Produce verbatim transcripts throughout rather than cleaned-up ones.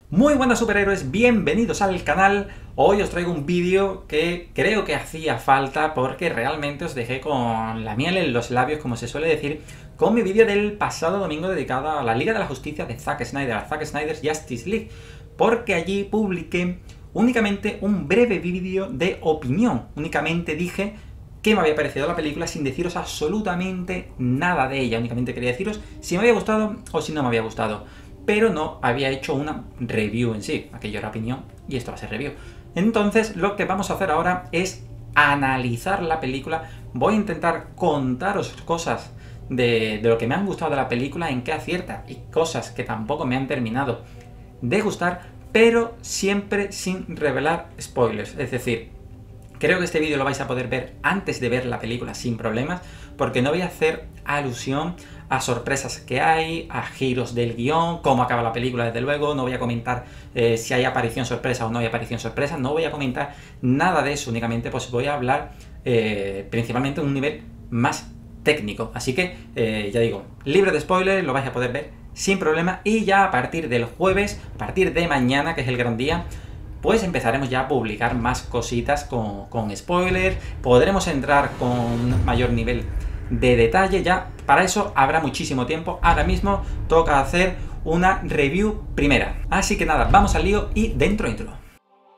Muy buenas superhéroes, bienvenidos al canal. Hoy os traigo un vídeo que creo que hacía falta porque realmente os dejé con la miel en los labios, como se suele decir, con mi vídeo del pasado domingo dedicado a la Liga de la Justicia de Zack Snyder, a Zack Snyder's Justice League, porque allí publiqué únicamente un breve vídeo de opinión. Únicamente dije qué me había parecido la película sin deciros absolutamente nada de ella. Únicamente quería deciros si me había gustado o si no me había gustado, pero no había hecho una review en sí. Aquello era opinión y esto va a ser review. Entonces lo que vamos a hacer ahora es analizar la película. Voy a intentar contaros cosas de, de lo que me han gustado de la película, en qué acierta, y cosas que tampoco me han terminado de gustar, pero siempre sin revelar spoilers. Es decir, creo que este vídeo lo vais a poder ver antes de ver la película sin problemas, porque no voy a hacer alusión a sorpresas que hay, a giros del guión, cómo acaba la película, desde luego. No voy a comentar eh, si hay aparición sorpresa o no hay aparición sorpresa, no voy a comentar nada de eso. Únicamente pues voy a hablar eh, principalmente de un nivel más técnico. Así que, eh, ya digo, libre de spoilers, lo vais a poder ver sin problema, y ya a partir del jueves, a partir de mañana, que es el gran día, pues empezaremos ya a publicar más cositas con, con spoilers. Podremos entrar con un mayor nivel de detalle. Ya para eso habrá muchísimo tiempo. Ahora mismo toca hacer una review primera. Así que nada, vamos al lío y dentro intro.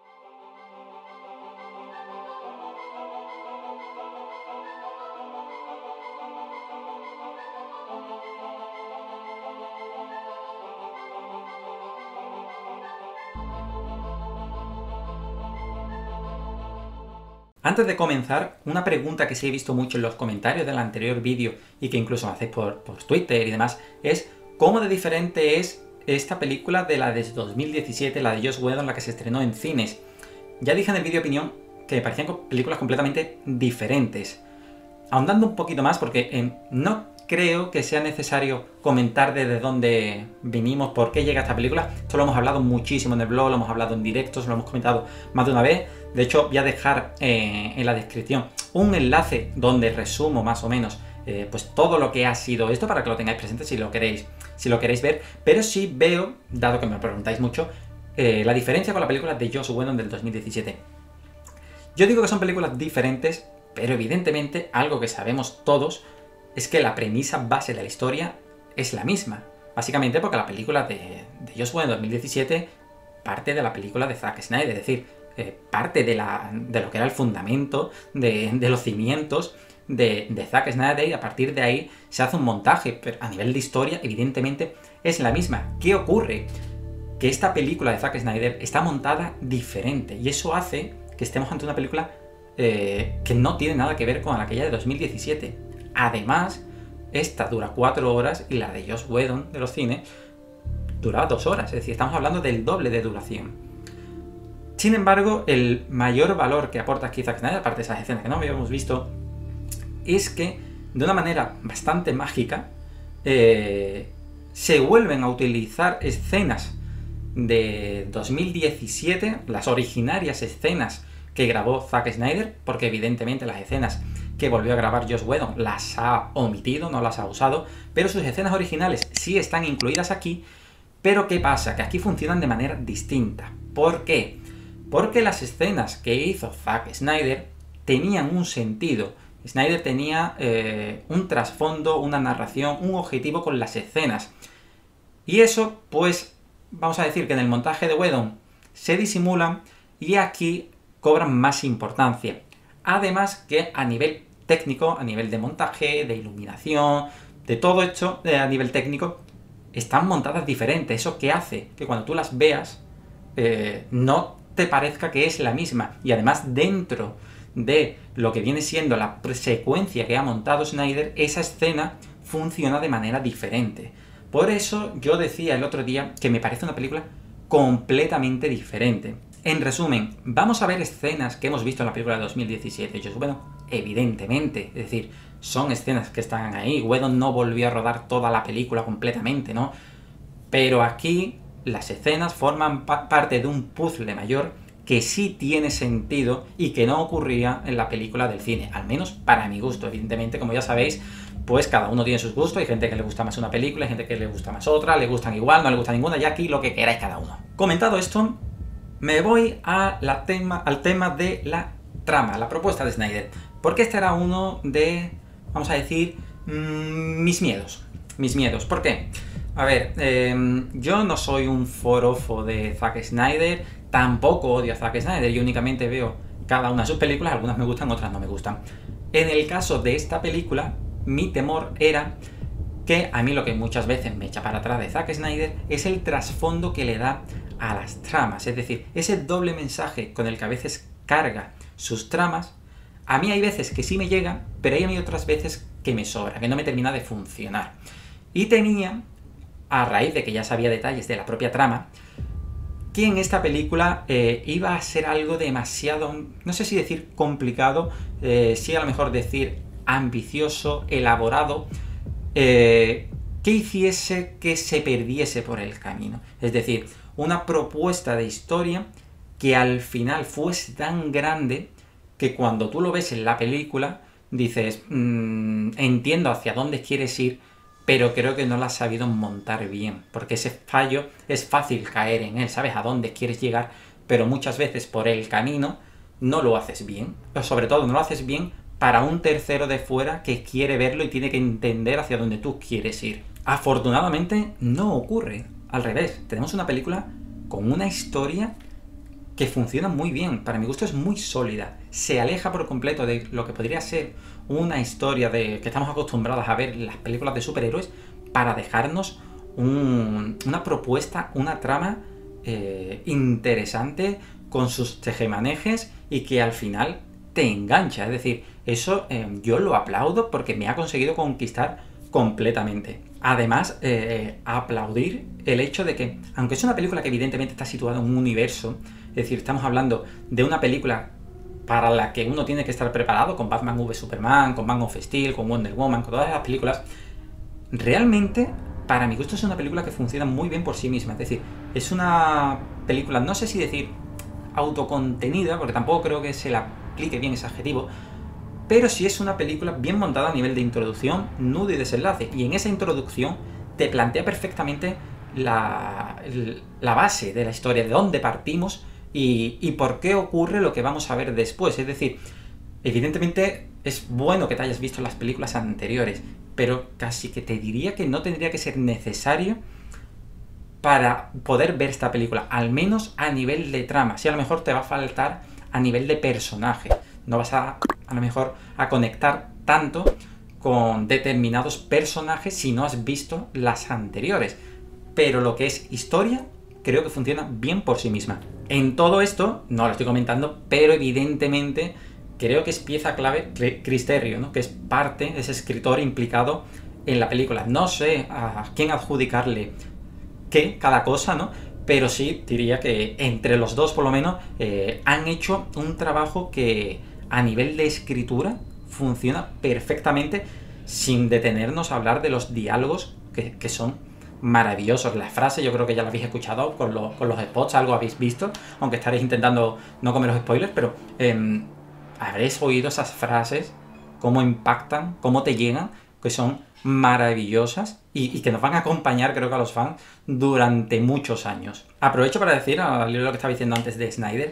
Antes de comenzar, una pregunta que sí he visto mucho en los comentarios del anterior vídeo y que incluso me hacéis por, por Twitter y demás, es ¿cómo de diferente es esta película de la de dos mil diecisiete, la de Joss Whedon, la que se estrenó en cines? Ya dije en el vídeo opinión que me parecían películas completamente diferentes. Ahondando un poquito más, porque eh, no creo que sea necesario comentar desde dónde vinimos, por qué llega esta película. Esto lo hemos hablado muchísimo en el blog, lo hemos hablado en directos, lo hemos comentado más de una vez. De hecho, voy a dejar eh, en la descripción un enlace donde resumo más o menos eh, pues todo lo que ha sido esto, para que lo tengáis presente si lo queréis, si lo queréis ver. Pero sí veo, dado que me lo preguntáis mucho, eh, la diferencia con la película de Joss Whedon del dos mil diecisiete. Yo digo que son películas diferentes, pero evidentemente algo que sabemos todos es que la premisa base de la historia es la misma. Básicamente porque la película de, de Joss Whedon dos mil diecisiete parte de la película de Zack Snyder, es decir, eh, parte de, la, de lo que era el fundamento, de, de los cimientos de, de Zack Snyder, y a partir de ahí se hace un montaje, pero a nivel de historia evidentemente es la misma. ¿Qué ocurre? Que esta película de Zack Snyder está montada diferente, y eso hace que estemos ante una película eh, que no tiene nada que ver con aquella de dos mil diecisiete. Además, esta dura cuatro horas y la de Joss Whedon de los cines dura dos horas, es decir, estamos hablando del doble de duración. Sin embargo, el mayor valor que aporta aquí Zack Snyder, aparte de esas escenas que no habíamos visto, es que de una manera bastante mágica eh, se vuelven a utilizar escenas de dos mil diecisiete, las originarias escenas que grabó Zack Snyder, porque evidentemente las escenas que volvió a grabar Joss Whedon las ha omitido, no las ha usado, pero sus escenas originales sí están incluidas aquí. Pero ¿qué pasa? Que aquí funcionan de manera distinta. ¿Por qué? Porque las escenas que hizo Zack Snyder tenían un sentido. Snyder tenía eh, un trasfondo, una narración, un objetivo con las escenas. Y eso, pues, vamos a decir que en el montaje de Whedon se disimulan y aquí cobran más importancia. Además que a nivel técnico, a nivel de montaje, de iluminación, de todo esto eh, a nivel técnico, están montadas diferentes. Eso que hace que cuando tú las veas eh, no te parezca que es la misma. Y además, dentro de lo que viene siendo la secuencia que ha montado Snyder, esa escena funciona de manera diferente. Por eso yo decía el otro día que me parece una película completamente diferente. En resumen, vamos a ver escenas que hemos visto en la película de dos mil diecisiete. Yo, bueno, evidentemente, es decir, son escenas que están ahí. Whedon no volvió a rodar toda la película completamente, ¿no? Pero aquí las escenas forman pa parte de un puzzle mayor que sí tiene sentido y que no ocurría en la película del cine, al menos para mi gusto. Evidentemente, como ya sabéis, pues cada uno tiene sus gustos. Hay gente que le gusta más una película, hay gente que le gusta más otra, le gustan igual, no le gusta ninguna, y aquí lo que queráis cada uno. Comentado esto, me voy a la tema, al tema de la trama, la propuesta de Snyder. Porque este era uno de, vamos a decir, mmm, mis miedos. Mis miedos. ¿Por qué? A ver, eh, yo no soy un forofo de Zack Snyder, tampoco odio a Zack Snyder, yo únicamente veo cada una de sus películas, algunas me gustan, otras no me gustan. En el caso de esta película, mi temor era que a mí lo que muchas veces me echa para atrás de Zack Snyder es el trasfondo que le da a las tramas, es decir, ese doble mensaje con el que a veces carga sus tramas. A mí hay veces que sí me llega, pero hay a mí otras veces que me sobra, que no me termina de funcionar. Y tenía, a raíz de que ya sabía detalles de la propia trama, que en esta película eh, iba a ser algo demasiado, no sé si decir complicado, eh, sí a lo mejor decir ambicioso, elaborado, eh, que hiciese que se perdiese por el camino. Es decir, una propuesta de historia que al final fuese tan grande que cuando tú lo ves en la película dices, mmm, entiendo hacia dónde quieres ir, pero creo que no lo has sabido montar bien, porque ese fallo es fácil caer en él, sabes a dónde quieres llegar, pero muchas veces por el camino no lo haces bien, o sobre todo no lo haces bien para un tercero de fuera que quiere verlo y tiene que entender hacia dónde tú quieres ir. Afortunadamente no ocurre, al revés, tenemos una película con una historia que funciona muy bien, para mi gusto es muy sólida, se aleja por completo de lo que podría ser una historia de que estamos acostumbrados a ver en las películas de superhéroes para dejarnos un, una propuesta, una trama eh, interesante con sus tejemanejes y que al final te engancha, es decir, eso eh, yo lo aplaudo porque me ha conseguido conquistar completamente. Además, eh, aplaudir el hecho de que, aunque es una película que evidentemente está situada en un universo, es decir, estamos hablando de una película para la que uno tiene que estar preparado, con Batman v Superman, con Man of Steel, con Wonder Woman, con todas las películas, realmente, para mi gusto, es una película que funciona muy bien por sí misma. Es decir, es una película, no sé si decir autocontenida, porque tampoco creo que se le aplique bien ese adjetivo, pero sí es una película bien montada a nivel de introducción, nudo y desenlace. Y en esa introducción te plantea perfectamente la, la base de la historia, de dónde partimos y, y por qué ocurre lo que vamos a ver después. Es decir, evidentemente es bueno que te hayas visto las películas anteriores, pero casi que te diría que no tendría que ser necesario para poder ver esta película, al menos a nivel de trama. Sí, a lo mejor te va a faltar a nivel de personaje. No vas a, a lo mejor, a conectar tanto con determinados personajes si no has visto las anteriores. Pero lo que es historia, creo que funciona bien por sí misma. En todo esto, no lo estoy comentando, pero evidentemente creo que es pieza clave Chris Terrio, ¿no? Que es parte, es escritor implicado en la película. No sé a quién adjudicarle qué, cada cosa, ¿no? Pero sí diría que entre los dos, por lo menos, eh, han hecho un trabajo que a nivel de escritura funciona perfectamente, sin detenernos a hablar de los diálogos que, que son maravillosos. Las frases yo creo que ya las habéis escuchado con, lo, con los spots, algo habéis visto, aunque estaréis intentando no comer los spoilers, pero eh, habréis oído esas frases, cómo impactan, cómo te llegan, que son maravillosas y, y que nos van a acompañar, creo que a los fans, durante muchos años. Aprovecho para decir, al hilo de lo que estaba diciendo antes de Snyder,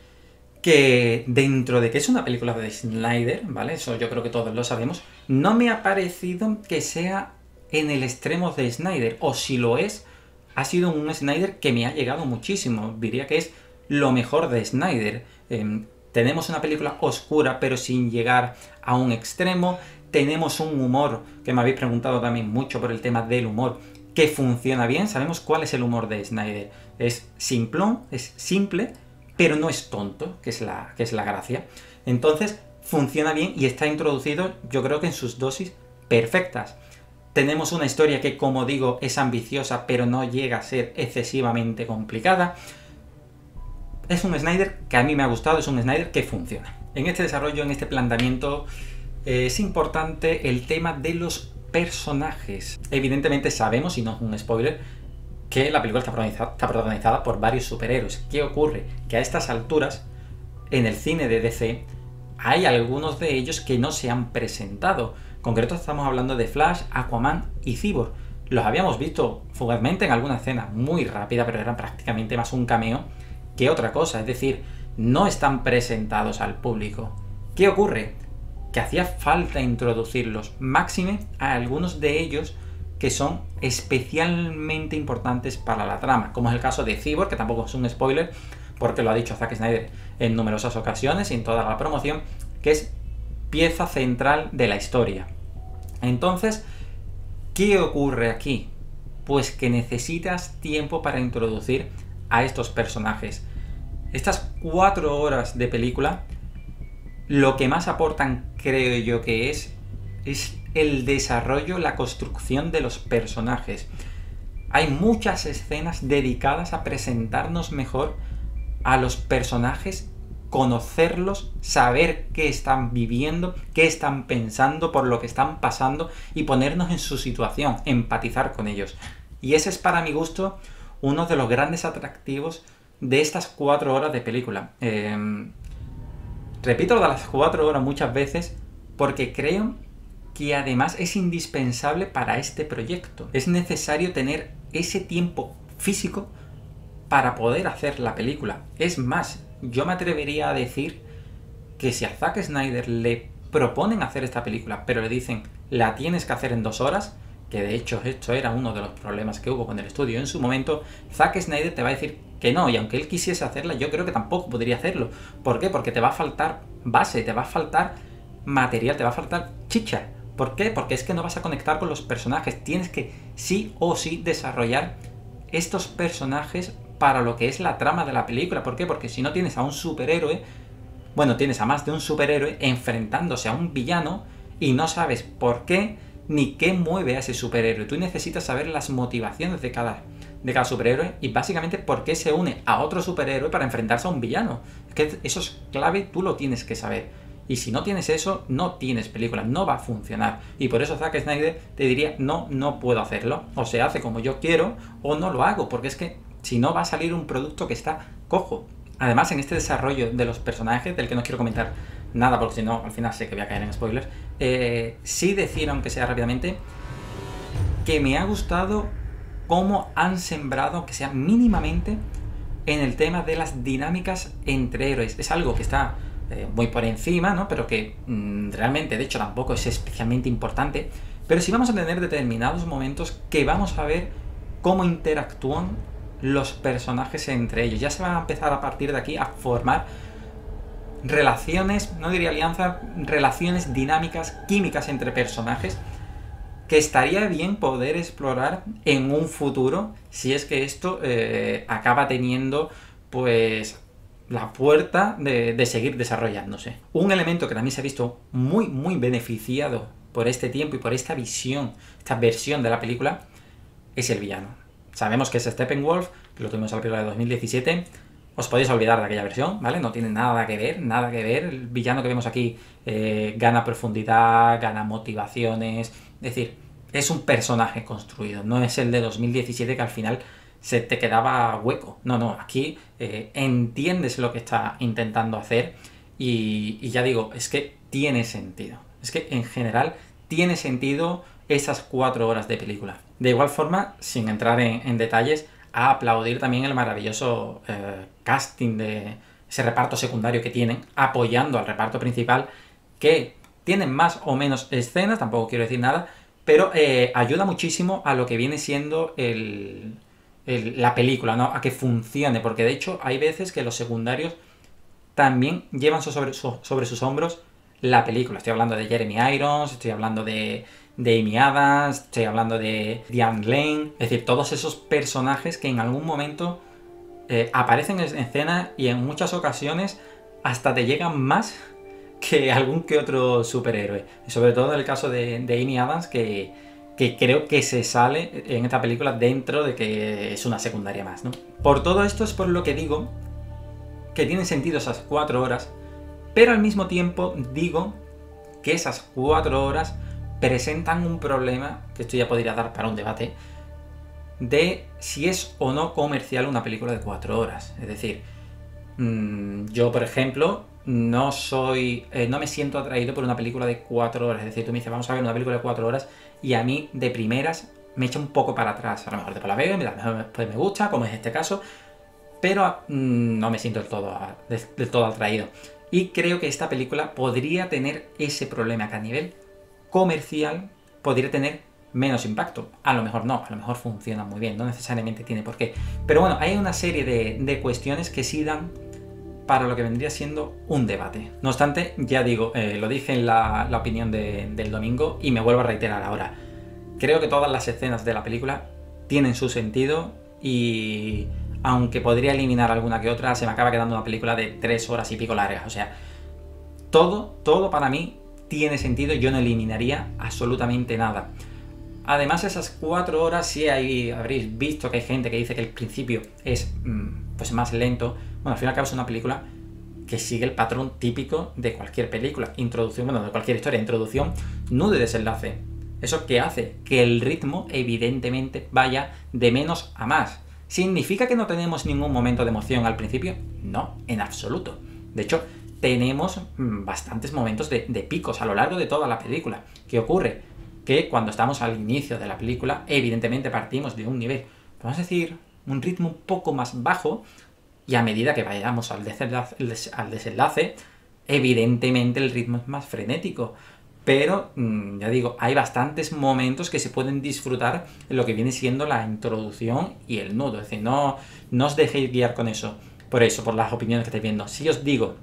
que dentro de que es una película de Snyder, ¿vale? Eso yo creo que todos lo sabemos, no me ha parecido que sea en el extremo de Snyder, o si lo es, ha sido un Snyder que me ha llegado muchísimo. Diría que es lo mejor de Snyder. Eh, tenemos una película oscura, pero sin llegar a un extremo. Tenemos un humor, que me habéis preguntado también mucho por el tema del humor, que funciona bien. Sabemos cuál es el humor de Snyder. Es simplón, es simple, pero no es tonto, que es la, que es la gracia. Entonces, funciona bien y está introducido, yo creo que en sus dosis perfectas. Tenemos una historia que, como digo, es ambiciosa, pero no llega a ser excesivamente complicada. Es un Snyder que a mí me ha gustado, es un Snyder que funciona. En este desarrollo, en este planteamiento, eh, es importante el tema de los personajes. Evidentemente sabemos, y no es un spoiler, que la película está protagonizada, está protagonizada por varios superhéroes. ¿Qué ocurre? Que a estas alturas, en el cine de D C, hay algunos de ellos que no se han presentado. En concreto estamos hablando de Flash, Aquaman y Cyborg. los habíamos visto fugazmente en alguna escena muy rápida, pero eran prácticamente más un cameo que otra cosa, es decir, no están presentados al público. ¿Qué ocurre? Que hacía falta introducirlos, máxime a algunos de ellos que son especialmente importantes para la trama, como es el caso de Cyborg, que tampoco es un spoiler, porque lo ha dicho Zack Snyder en numerosas ocasiones y en toda la promoción, que es pieza central de la historia. Entonces, ¿qué ocurre aquí? Pues que necesitas tiempo para introducir a estos personajes. Estas cuatro horas de película, lo que más aportan, creo yo que es, es el desarrollo, la construcción de los personajes. Hay muchas escenas dedicadas a presentarnos mejor a los personajes, conocerlos, saber qué están viviendo, qué están pensando, por lo que están pasando y ponernos en su situación, empatizar con ellos. Y ese es, para mi gusto, uno de los grandes atractivos de estas cuatro horas de película. Eh, repito lo de las cuatro horas muchas veces porque creo que además es indispensable para este proyecto. Es necesario tener ese tiempo físico para poder hacer la película. Es más, yo me atrevería a decir que si a Zack Snyder le proponen hacer esta película, pero le dicen, la tienes que hacer en dos horas, que de hecho esto era uno de los problemas que hubo con el estudio en su momento, Zack Snyder te va a decir que no, y aunque él quisiese hacerla, yo creo que tampoco podría hacerlo. ¿Por qué? Porque te va a faltar base, te va a faltar material, te va a faltar chicha. ¿Por qué? Porque es que no vas a conectar con los personajes, tienes que sí o sí desarrollar estos personajes para lo que es la trama de la película. ¿Por qué? Porque si no tienes a un superhéroe, bueno, tienes a más de un superhéroe enfrentándose a un villano y no sabes por qué ni qué mueve a ese superhéroe. Tú necesitas saber las motivaciones de cada, de cada superhéroe y básicamente por qué se une a otro superhéroe para enfrentarse a un villano. Es que eso es clave, tú lo tienes que saber. Y si no tienes eso, no tienes película, no va a funcionar. Y por eso Zack Snyder te diría, no, no puedo hacerlo. O se hace como yo quiero o no lo hago, porque es que si no va a salir un producto que está cojo. Además, en este desarrollo de los personajes, del que no quiero comentar nada, porque si no, al final sé que voy a caer en spoilers, eh, sí decir, aunque sea rápidamente, que me ha gustado cómo han sembrado, aunque sea mínimamente, en el tema de las dinámicas entre héroes. Es algo que está eh, muy por encima, ¿no? Pero que mmm, realmente, de hecho, tampoco es especialmente importante. Pero sí vamos a tener determinados momentos que vamos a ver cómo interactúan los personajes entre ellos. Ya se van a empezar a partir de aquí a formar relaciones, no diría alianzas, relaciones dinámicas, químicas entre personajes, que estaría bien poder explorar en un futuro si es que esto eh, acaba teniendo pues la puerta de, de seguir desarrollándose. Un elemento que también se ha visto muy muy beneficiado por este tiempo y por esta visión, esta versión de la película, es el villano. Sabemos que es Steppenwolf, que lo tuvimos en la película de dos mil diecisiete. Os podéis olvidar de aquella versión, ¿vale? No tiene nada que ver, nada que ver. El villano que vemos aquí eh, gana profundidad, gana motivaciones. Es decir, es un personaje construido. No es el de dos mil diecisiete que al final se te quedaba hueco. No, no, aquí eh, entiendes lo que está intentando hacer y, y ya digo, es que tiene sentido. Es que en general tiene sentido esas cuatro horas de película. De igual forma, sin entrar en, en detalles, a aplaudir también el maravilloso eh, casting de ese reparto secundario que tienen, apoyando al reparto principal, que tienen más o menos escenas, tampoco quiero decir nada, pero eh, ayuda muchísimo a lo que viene siendo el, el, la película, ¿no? A que funcione, porque de hecho hay veces que los secundarios también llevan sobre, sobre sus hombros la película. Estoy hablando de Jeremy Irons, estoy hablando de, de Amy Adams, estoy hablando de Diane Lane, es decir, todos esos personajes que en algún momento eh, aparecen en escena y en muchas ocasiones hasta te llegan más que algún que otro superhéroe. Sobre todo en el caso de, de Amy Adams, que, que creo que se sale en esta película dentro de que es una secundaria más, ¿no? Por todo esto es por lo que digo que tienen sentido esas cuatro horas, pero al mismo tiempo digo que esas cuatro horas presentan un problema, que esto ya podría dar para un debate, de si es o no comercial una película de cuatro horas. Es decir, mmm, yo por ejemplo no soy, eh, no me siento atraído por una película de cuatro horas. Es decir, tú me dices, vamos a ver una película de cuatro horas y a mí de primeras me echa un poco para atrás. A lo mejor después la veo y me, después me gusta, como es este caso, pero mmm, no me siento del todo, del, del todo atraído. Y creo que esta película podría tener ese problema, que a nivel comercial podría tener menos impacto. A lo mejor no, a lo mejor funciona muy bien, no necesariamente tiene por qué. Pero bueno, hay una serie de, de cuestiones que sí dan para lo que vendría siendo un debate. No obstante, ya digo, eh, lo dije en la, la opinión de, del domingo y me vuelvo a reiterar ahora. Creo que todas las escenas de la película tienen su sentido y aunque podría eliminar alguna que otra, se me acaba quedando una película de tres horas y pico largas. O sea, todo, todo para mí tiene sentido, yo no eliminaría absolutamente nada. Además, esas cuatro horas, sí hay, habréis visto que hay gente que dice que el principio es pues más lento. Bueno, al fin y al cabo es una película que sigue el patrón típico de cualquier película. Introducción, bueno, de cualquier historia. Introducción, nudo y desenlace. Eso que hace que el ritmo, evidentemente, vaya de menos a más. ¿Significa que no tenemos ningún momento de emoción al principio? No, en absoluto. De hecho, tenemos bastantes momentos de, de picos a lo largo de toda la película. ¿Qué ocurre? Que cuando estamos al inicio de la película, evidentemente partimos de un nivel, vamos a decir, un ritmo un poco más bajo, y a medida que vayamos al desenlace, al desenlace evidentemente el ritmo es más frenético. Pero, ya digo, hay bastantes momentos que se pueden disfrutar en lo que viene siendo la introducción y el nudo. Es decir, no, no os dejéis guiar con eso. Por eso, por las opiniones que estáis viendo. Si os digo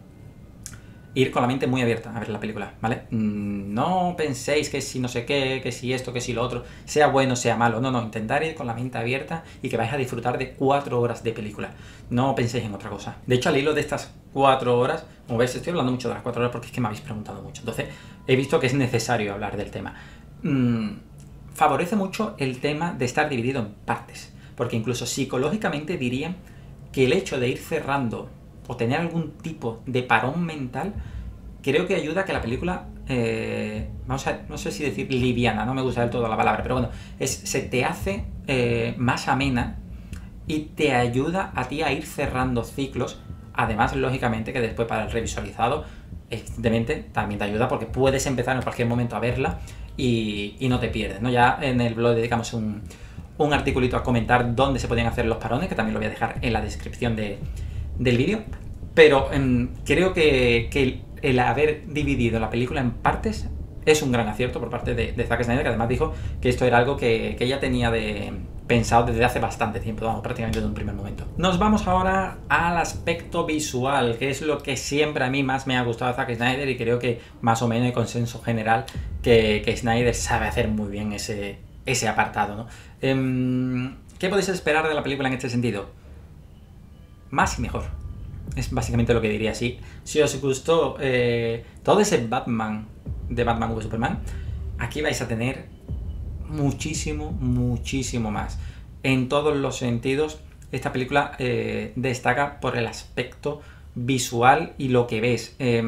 ir con la mente muy abierta a ver la película, ¿vale? No penséis que si no sé qué, que si esto, que si lo otro, sea bueno, sea malo. No, no, intentar ir con la mente abierta y que vais a disfrutar de cuatro horas de película. No penséis en otra cosa. De hecho, al hilo de estas cuatro horas, como veis, estoy hablando mucho de las cuatro horas porque es que me habéis preguntado mucho. Entonces, he visto que es necesario hablar del tema. Mm, favorece mucho el tema de estar dividido en partes. Porque incluso psicológicamente diría que el hecho de ir cerrando o tener algún tipo de parón mental, creo que ayuda a que la película, eh, vamos a, no sé si decir liviana, no me gusta del todo la palabra, pero bueno, es, se te hace eh, más amena y te ayuda a ti a ir cerrando ciclos. Además, lógicamente, que después para el revisualizado, evidentemente, también te ayuda porque puedes empezar en cualquier momento a verla y, y no te pierdes, ¿no? Ya en el blog dedicamos un, un articulito a comentar dónde se pueden hacer los parones, que también lo voy a dejar en la descripción de del vídeo, pero um, creo que, que el, el haber dividido la película en partes es un gran acierto por parte de, de Zack Snyder, que además dijo que esto era algo que, que ella tenía de, pensado desde hace bastante tiempo, vamos, prácticamente desde un primer momento. Nos vamos ahora al aspecto visual, que es lo que siempre a mí más me ha gustado de Zack Snyder, y creo que más o menos hay consenso general que, que Snyder sabe hacer muy bien ese, ese apartado, ¿no? Um, ¿Qué podéis esperar de la película en este sentido? Más y mejor. Es básicamente lo que diría así. Si os gustó eh, todo ese Batman de Batman v Superman, aquí vais a tener muchísimo, muchísimo más. En todos los sentidos, esta película eh, destaca por el aspecto visual y lo que ves. Eh,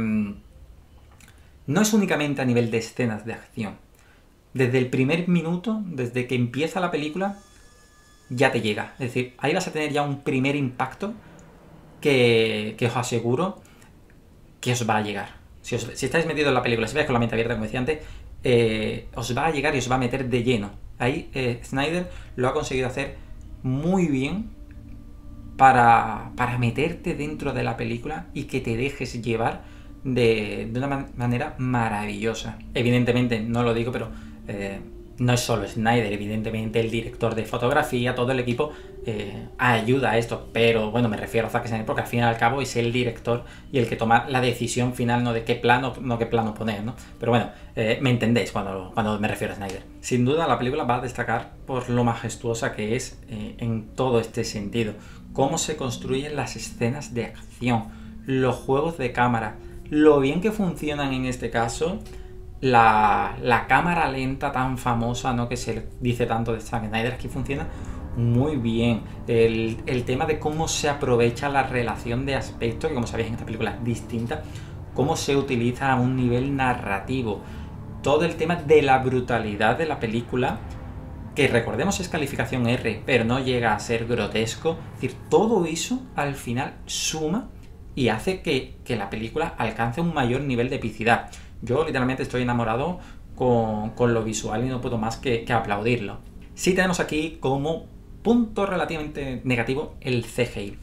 no es únicamente a nivel de escenas de acción. Desde el primer minuto, desde que empieza la película, ya te llega. Es decir, ahí vas a tener ya un primer impacto que, que os aseguro que os va a llegar. Si, os, si estáis metidos en la película, si vais con la mente abierta, como decía antes, eh, os va a llegar y os va a meter de lleno. Ahí eh, Snyder lo ha conseguido hacer muy bien para, para meterte dentro de la película y que te dejes llevar de, de una man manera maravillosa. Evidentemente, no lo digo, pero eh, no es solo Snyder, evidentemente el director de fotografía, todo el equipo eh, ayuda a esto, pero bueno, me refiero a Zack Snyder porque al fin y al cabo es el director y el que toma la decisión final, no de qué plano, no qué plano poner, ¿no? Pero bueno, eh, me entendéis cuando, cuando me refiero a Snyder. Sin duda la película va a destacar por lo majestuosa que es eh, en todo este sentido, cómo se construyen las escenas de acción, los juegos de cámara, lo bien que funcionan en este caso. La, la cámara lenta tan famosa, ¿no?, que se dice tanto de Zack Snyder, aquí funciona muy bien. El, el tema de cómo se aprovecha la relación de aspecto, que como sabéis en esta película es distinta, cómo se utiliza a un nivel narrativo. Todo el tema de la brutalidad de la película, que recordemos es calificación R, pero no llega a ser grotesco. Es decir, todo eso al final suma y hace que, que la película alcance un mayor nivel de epicidad. Yo literalmente estoy enamorado con, con lo visual y no puedo más que, que aplaudirlo. Sí tenemos aquí como punto relativamente negativo el C G I.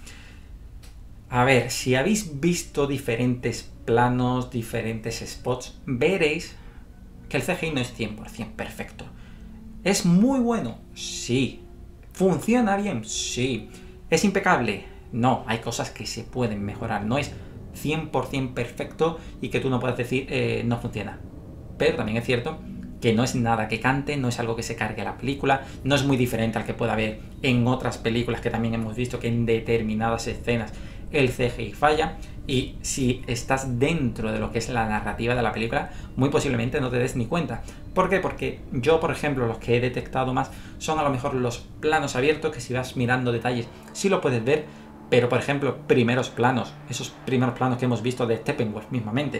A ver, si habéis visto diferentes planos, diferentes spots, veréis que el C G I no es cien por cien perfecto. ¿Es muy bueno? Sí. ¿Funciona bien? Sí. ¿Es impecable? No, hay cosas que se pueden mejorar. No es cien por cien perfecto y que tú no puedas decir eh, no funciona. Pero también es cierto que no es nada que cante, no es algo que se cargue la película, no es muy diferente al que pueda haber en otras películas que también hemos visto que en determinadas escenas el C G I falla, y si estás dentro de lo que es la narrativa de la película, muy posiblemente no te des ni cuenta. ¿Por qué? Porque yo, por ejemplo, los que he detectado más son a lo mejor los planos abiertos, que si vas mirando detalles sí lo puedes ver, pero por ejemplo, primeros planos, esos primeros planos que hemos visto de Steppenwolf mismamente,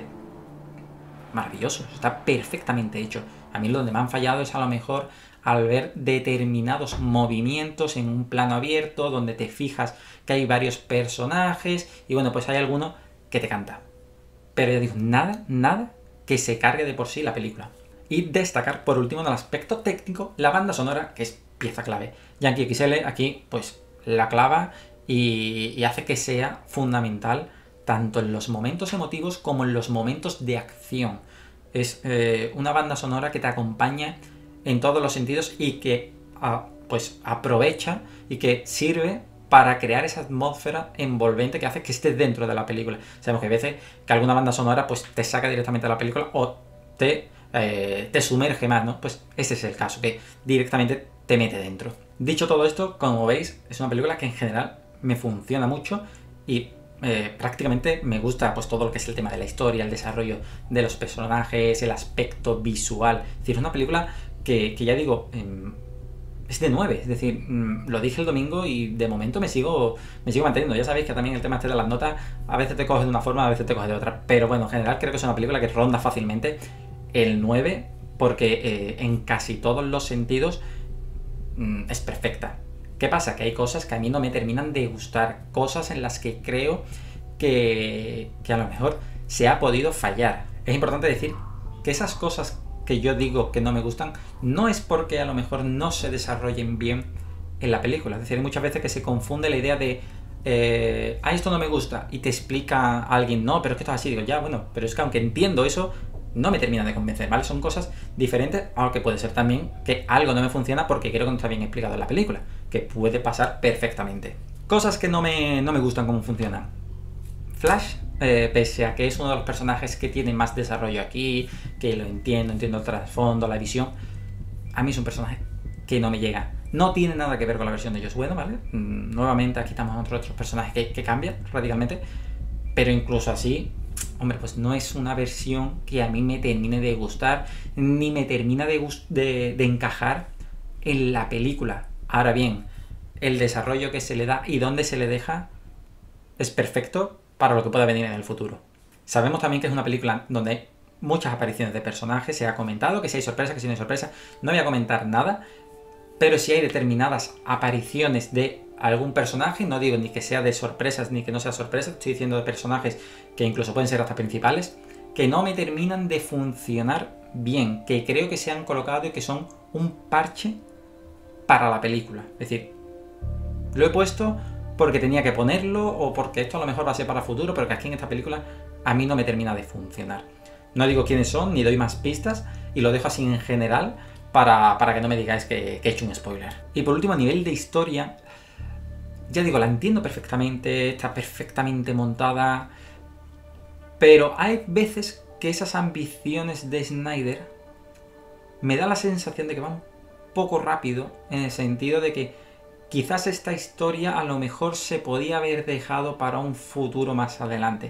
maravilloso, está perfectamente hecho. A mí lo donde me han fallado es a lo mejor al ver determinados movimientos en un plano abierto donde te fijas que hay varios personajes y bueno, pues hay alguno que te canta. Pero ya digo, nada, nada que se cargue de por sí la película. Y destacar por último en el aspecto técnico la banda sonora, que es pieza clave. Yankee X L aquí pues la clava y, y hace que sea fundamental tanto en los momentos emotivos como en los momentos de acción. Es eh, una banda sonora que te acompaña en todos los sentidos y que a, pues aprovecha y que sirve para crear esa atmósfera envolvente que hace que estés dentro de la película. Sabemos que hay veces que alguna banda sonora pues te saca directamente de la película o te, eh, te sumerge más, ¿no? Pues ese es el caso, que directamente te mete dentro. Dicho todo esto, como veis, es una película que en general me funciona mucho y Eh, prácticamente me gusta pues todo lo que es el tema de la historia, el desarrollo de los personajes, el aspecto visual. Es decir, es una película que, que ya digo, eh, es de nueve, es decir, mmm, lo dije el domingo y de momento me sigo, me sigo manteniendo. Ya sabéis que también el tema este de las notas a veces te coge de una forma, a veces te coge de otra, pero bueno, en general creo que es una película que ronda fácilmente el nueve porque eh, en casi todos los sentidos mmm, es perfecta. ¿Qué pasa? Que hay cosas que a mí no me terminan de gustar, cosas en las que creo que, que a lo mejor se ha podido fallar. Es importante decir que esas cosas que yo digo que no me gustan no es porque a lo mejor no se desarrollen bien en la película. Es decir, hay muchas veces que se confunde la idea de eh, ah, esto no me gusta, y te explica a alguien, no, pero es que esto es así. Digo, ya, bueno, pero es que aunque entiendo eso, no me termina de convencer, ¿vale? Son cosas diferentes, aunque puede ser también que algo no me funciona porque creo que no está bien explicado en la película, que puede pasar perfectamente. Cosas que no me, no me gustan cómo funcionan. Flash, eh, pese a que es uno de los personajes que tiene más desarrollo aquí, que lo entiendo, entiendo el trasfondo, la visión, a mí es un personaje que no me llega. No tiene nada que ver con la versión de Joss Whedon, ¿vale? Mm, nuevamente aquí estamos otros, otros personajes que, que cambian radicalmente, pero incluso así, hombre, pues no es una versión que a mí me termine de gustar, ni me termina de, de, de encajar en la película. Ahora bien, el desarrollo que se le da y dónde se le deja es perfecto para lo que pueda venir en el futuro. Sabemos también que es una película donde hay muchas apariciones de personajes, se ha comentado que si hay sorpresa, que si no hay sorpresa, no voy a comentar nada, pero si hay determinadas apariciones de algún personaje, no digo ni que sea de sorpresas ni que no sea sorpresa, estoy diciendo de personajes que incluso pueden ser hasta principales, que no me terminan de funcionar bien, que creo que se han colocado y que son un parche para la película. Es decir, lo he puesto porque tenía que ponerlo o porque esto a lo mejor va a ser para el futuro, pero que aquí en esta película a mí no me termina de funcionar. No digo quiénes son, ni doy más pistas, y lo dejo así en general para, para que no me digáis que, que he hecho un spoiler. Y por último, a nivel de historia, ya digo, la entiendo perfectamente, está perfectamente montada, pero hay veces que esas ambiciones de Snyder me da la sensación de que van un poco rápido, en el sentido de que quizás esta historia a lo mejor se podía haber dejado para un futuro más adelante.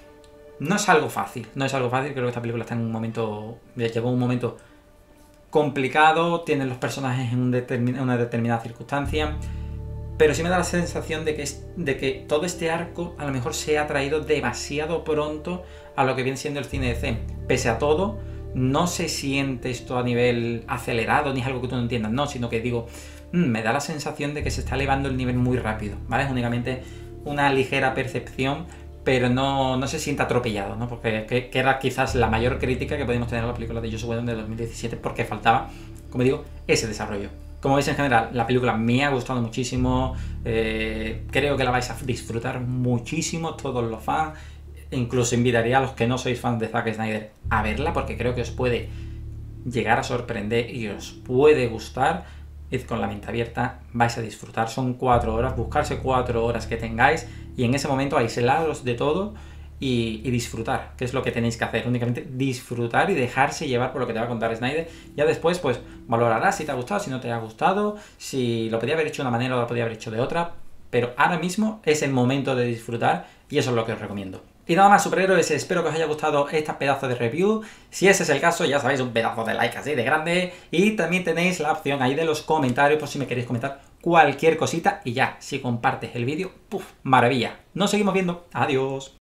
No es algo fácil, no es algo fácil, creo que esta película está en un momento, llegó un momento complicado, tienen los personajes en un determin, una determinada circunstancia, pero sí me da la sensación de que, es, de que todo este arco a lo mejor se ha traído demasiado pronto a lo que viene siendo el cine de D C. Pese a todo, no se siente esto a nivel acelerado, ni es algo que tú no entiendas, no, sino que digo, mmm, me da la sensación de que se está elevando el nivel muy rápido, ¿vale? Es únicamente una ligera percepción, pero no, no se siente atropellado, ¿no? Porque que, que era quizás la mayor crítica que podemos tener a la película de Joss Whedon de dos mil diecisiete, porque faltaba, como digo, ese desarrollo. Como veis, en general, la película me ha gustado muchísimo, eh, creo que la vais a disfrutar muchísimo todos los fans, incluso invitaría a los que no sois fans de Zack Snyder a verla, porque creo que os puede llegar a sorprender y os puede gustar. Id con la mente abierta, vais a disfrutar, son cuatro horas, buscarse cuatro horas que tengáis y en ese momento aislaros de todo y, y disfrutar, que es lo que tenéis que hacer, únicamente disfrutar y dejarse llevar por lo que te va a contar Snyder. Ya después pues valorarás si te ha gustado, si no te ha gustado, si lo podía haber hecho de una manera o lo podía haber hecho de otra, pero ahora mismo es el momento de disfrutar y eso es lo que os recomiendo. Y nada más, superhéroes, espero que os haya gustado esta pedazo de review. Si ese es el caso, ya sabéis, un pedazo de like así de grande. Y también tenéis la opción ahí de los comentarios por si me queréis comentar cualquier cosita. Y ya, si compartes el vídeo, ¡puf! Maravilla. Nos seguimos viendo. Adiós.